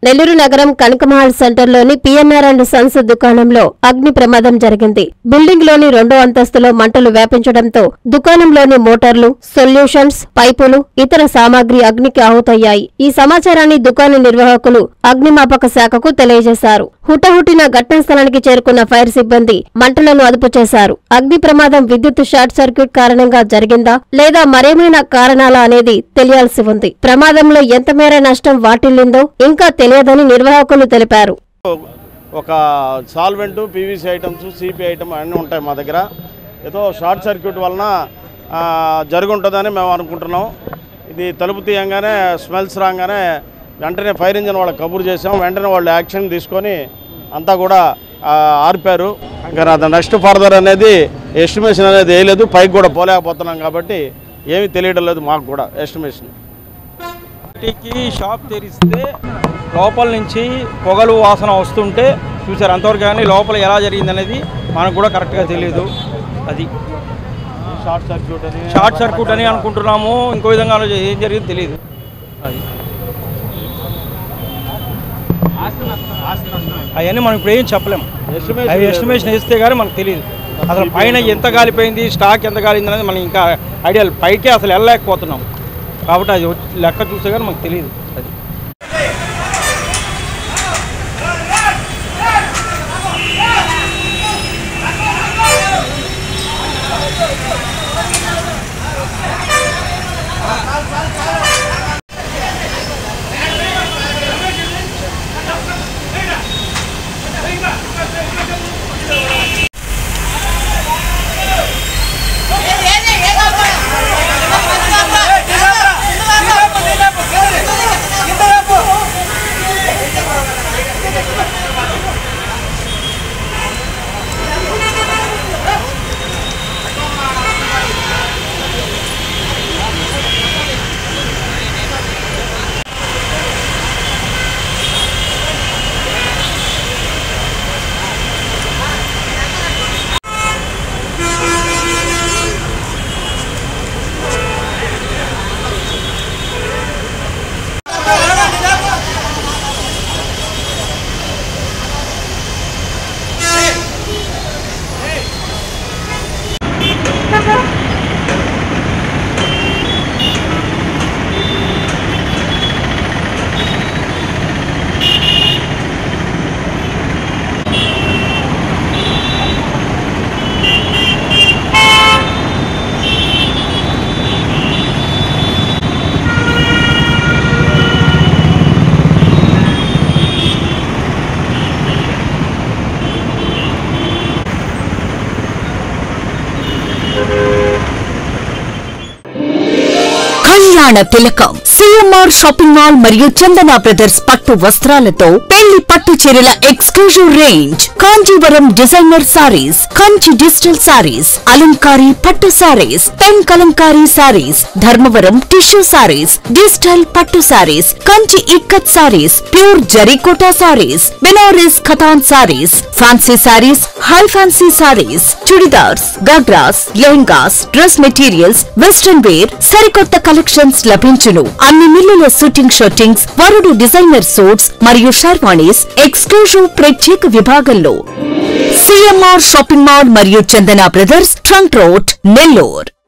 నెల్లూరు నగరం కనకమహల్ సెంటర్లోని PNR and sons దుకాణంలో అగ్ని ప్రమాదం జరిగింది. బిల్డింగ్ లోని 2వ అంతస్తులో మంటలు వ్యాపించడంతో దుకాణంలోని మోటార్లు, సొల్యూషన్స్, పైపులు, ఇతర సామాగ్రి అగ్నికి ఆహుతయ్యాయి. ఈ సమాచారాన్ని దుకాణ నిర్వాహకులు అగ్నిమాపక శాఖకు తెలియజేశారు. హుటాహుటిన ఘటనా స్థలానికి చేరుకున్న ఫైర్ సిబ్బంది మంటలను అదుపు చేశారు. అగ్ని ప్రమాదం విద్యుత్ షార్ట్ సర్క్యూట్ కారణంగా జరిగిందా లేదా మరేమైనా కారణాలా అనేది తెలియాల్సి ఉంది. ప్రమాదంలో ఎంత మేర నష్టం వాటిల్లిందో ఇంకా తెలియదని నిర్వాహకులు తెలిపారు. ఒక solvent, PVC items, CP item అన్నీ ఉంటాయి మా దగ్గర. ఏదో షార్ట్ సర్క్యూట్ వలన జరుగుంటుందని మేము అనుకుంటున్నాం. ఇది తలుపు తీయంగానే స్మెల్స్ రాగానే వెంటనే ఫైర్ ఇంజిన్ వాళ్ళకి కబురు చేసాం. వెంటనే వాళ్ళు యాక్షన్ తీసుకొని అంతా కూడా ఆర్పారు. ఇంకా నెక్స్ట్ ఫర్దర్ అనేది ఎస్టిమేషన్ అనేది వేయలేదు. పైకి కూడా పోలేకపోతున్నాం కాబట్టి ఏమీ తెలియడం లేదు మాకు కూడా ఎస్టిమేషన్. షాప్ తెరిస్తే లోపల నుంచి పొగలు వాసన వస్తుంటే చూసారు అంతవరకు, కానీ లోపల ఎలా జరిగింది అనేది మనకు కూడా కరెక్ట్గా తెలియదు. అది షార్ట్ సర్క్యూట్ అని అనుకుంటున్నాము. ఇంకో విధంగా ఏం జరిగింది తెలియదు. అది అవన్నీ మనం ఇప్పుడు ఏం చెప్పలేము. అవి ఎస్టిమేషన్ వేస్తే కానీ మనకు తెలియదు. అసలు పైన ఎంత గాలిపోయింది, స్టాక్ ఎంత గాలింది అనేది మనం ఇంకా ఐడియా పైకే అసలు వెళ్ళలేకపోతున్నాం. కాబట్టి అది లెక్క చూస్తే కానీ మనకు తెలియదు. అది కళ్యాణ తిలకం సిఎంఆర్ షాపింగ్ మాల్ మరియు చందన బ్రదర్స్ పట్టు వస్త్రాలతో పెళ్లి పట్టు చీరల exclusive range, Kanjeevaram designer sarees, Kanchi digital sarees, అలంకారీ పట్టు sarees, pen Kalamkari sarees, Dharmavaram tissue sarees, digital పట్టు సారీస్, కంచి ఇక్కత్ సారీస్, ప్యూర్ జరీకోటా sarees, Benaras Khatan sarees, fancy sarees, high fancy sarees, churidars, ghagras, lehengas, dress materials, western wear, సరికొత్త కలెక్షన్స్ లభించును. అన్ని మిల్లుల షూటింగ్ షర్టింగ్స్, వరుడు డిజైనర్ సూట్స్ మరియు షర్వాణీస్ ఎక్స్క్లూజివ్ ప్రత్యేక విభాగంలో సిఎంఆర్ షాపింగ్ మాల్ మరియు Chandana brothers trunk road, Nellore.